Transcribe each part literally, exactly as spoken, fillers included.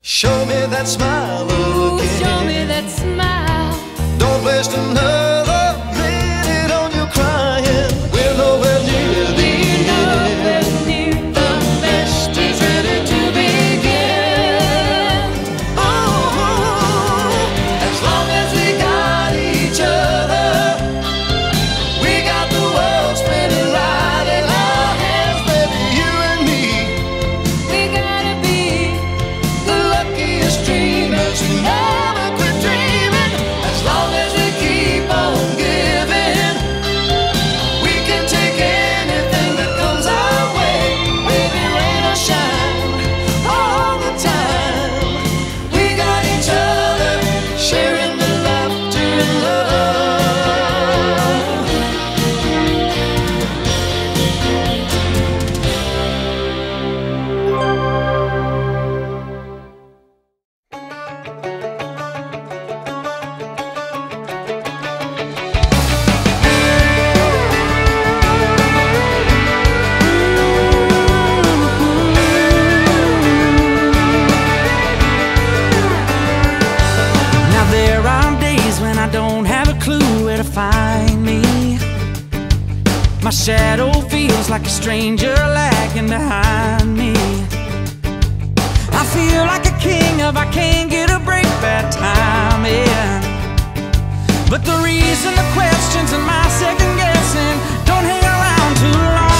Show me that smile Ooh, again. show me that smile. Don't waste another minute on your crying. We're nowhere near the We're nowhere end. near the best is ready to begin. Ooh, as long as we got each other, we got the world spinning right in our hands, baby, you and me. We gotta be The luckiest dreamers who never quit dreaming. As long as we keep on giving, we can take anything that comes our way. Baby, rain or shine, all the time. We got each other, sharing the laughter and love. Now there are days when I don't have a clue where to find me. My shadow feels like a stranger lagging behind me. I feel like a king if I can't get a break bad timing. But the reason, the questions, and my second guessing don't hang around too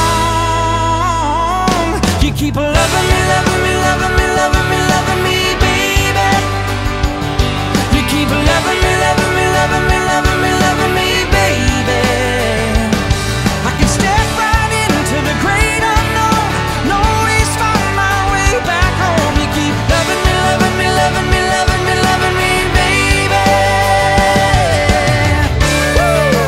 long. You keep loving me, loving me, loving me, loving me, loving me, baby. You keep loving me, loving me, loving me, loving me, loving me, baby. I can step right into the great unknown, no always find my way back home. You keep loving me, loving me, loving me, loving me, loving me, baby. Woo!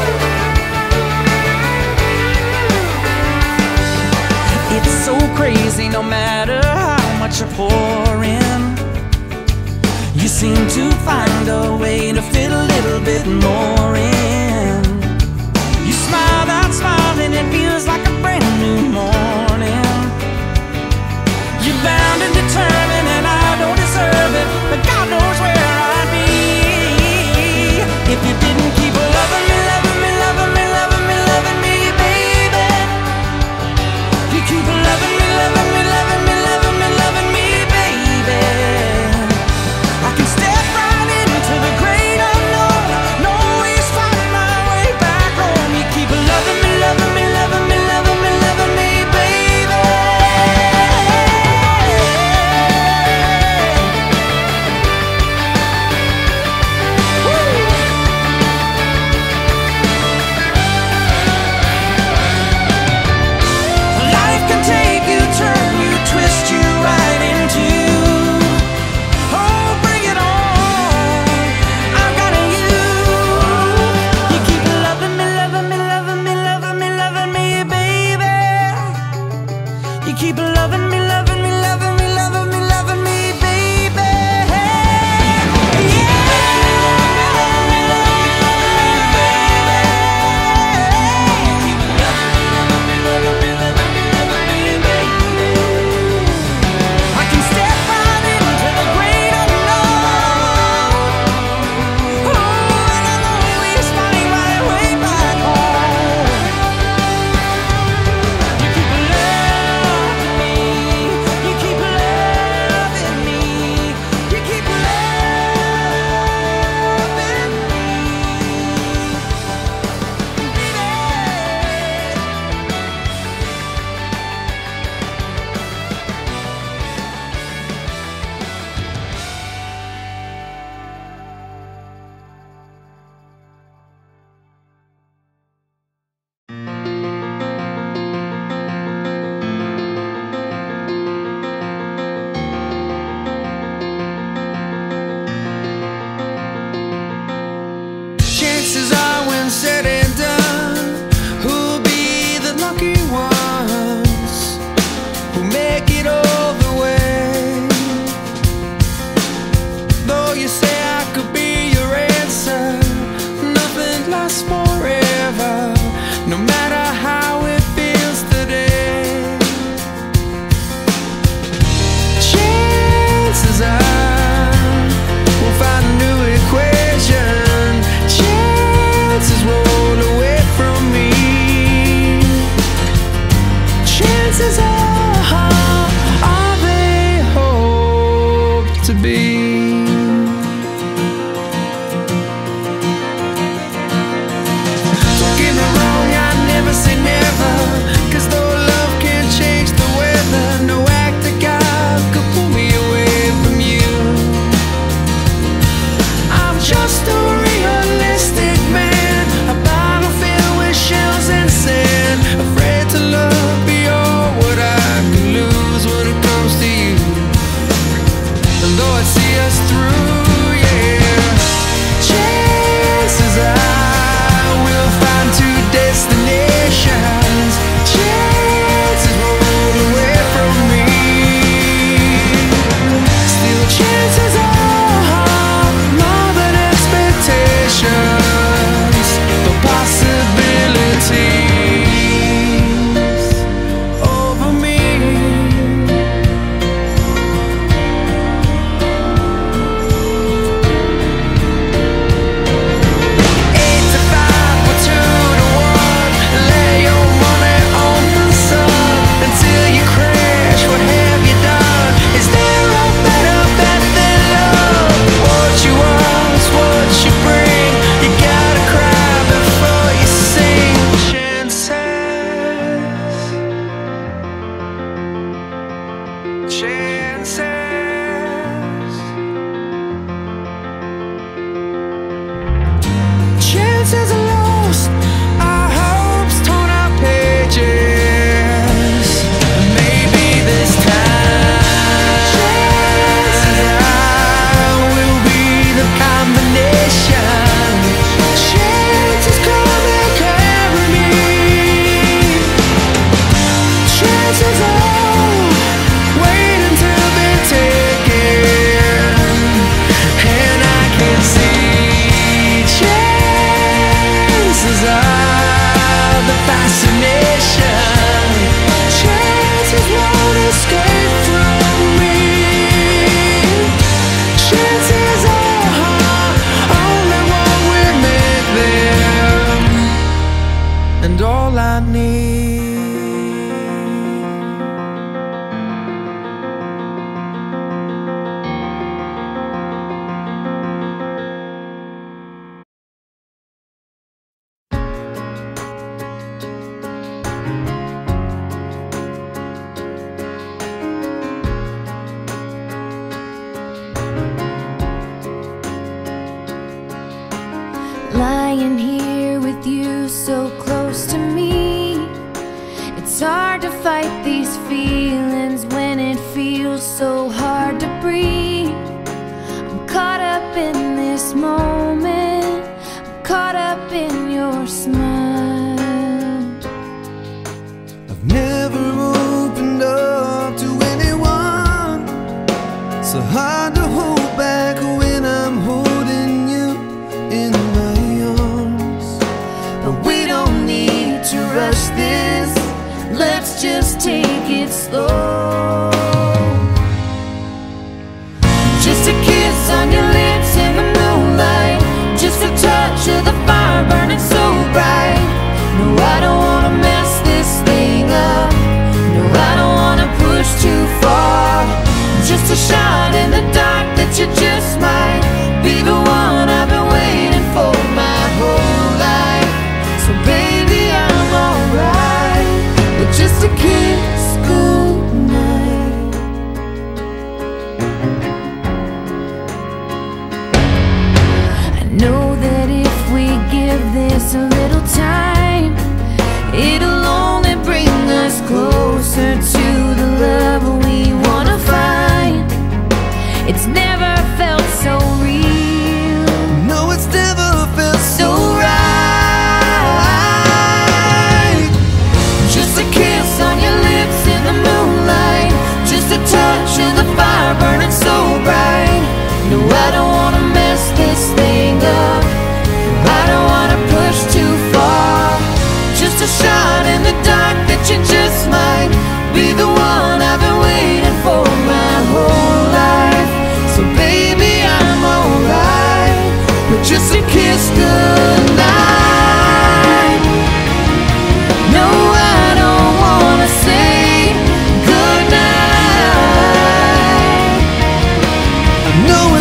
It's so crazy, no matter how much you're pouring, you seem to find a way to fit a little bit more in. You smile that smile and it feels like a brand new morning. You're bound and determined and I don't deserve it, but God knows where I'd be if you didn't keep loving me, loving me, loving me, loving me, loving me, baby. You keep loving me, loving me, loving me, loving me, loving me, baby. I can step right into the great unknown, no always find my way back home. You keep loving me, loving me, loving me, loving me, loving me, baby. to be. Don't get me wrong, I never say never, 'cause though love can't change the weather, no act of God could pull me away from you. I'm just a realistic man, a bottle filled with shells and sand, afraid to love beyond what I can lose when it comes to you. And though I'd see us through, yeah, chances I will find two destinations. Chances won't roll away from me. Still chances are more than expectations, the possibilities over me. Eight to five or two to one, lay your money on the sun until you crash. What have you done? Is there a better bet than love? What you want is what you bring. You gotta cry before you sing. Chances, chances, chances are lost, our hopes torn out pages. Maybe this time, chances I will be the combination. Chances come and carry me. Chances are wait until they're taken, and I can see chances are the fascination. Chances won't escape from me. Chances are only what we make them, and all I need. Lying here with you so close to me, it's hard to fight these feelings when it feels so hard to breathe. I'm caught up in this moment, I'm caught up in your smile. I've never opened up to anyone, so hard to hold back when I'm holding you in my arms. But we don't need to rush this, let's just take it slow. Just a kiss on your lips in the moonlight, just a touch of the fire burning so bright. No, I don't wanna mess this thing up, no, I don't wanna push too far. Just a shot in the dark that you just might be the one I've been waiting for my whole life. So baby, I'm alright with just a kiss goodnight. I know that if we give this a little time, it'll only bring us closer to the love we wanna find. It's never felt so real, No, it's never felt so so right. Just a kiss on your lips in the moonlight, just a touch of the fire burning so bright. No, I don't wanna mess this thing up, I don't wanna push too far. Just a shot in the dark that you just might be the one I've been waiting for my whole life. So baby, No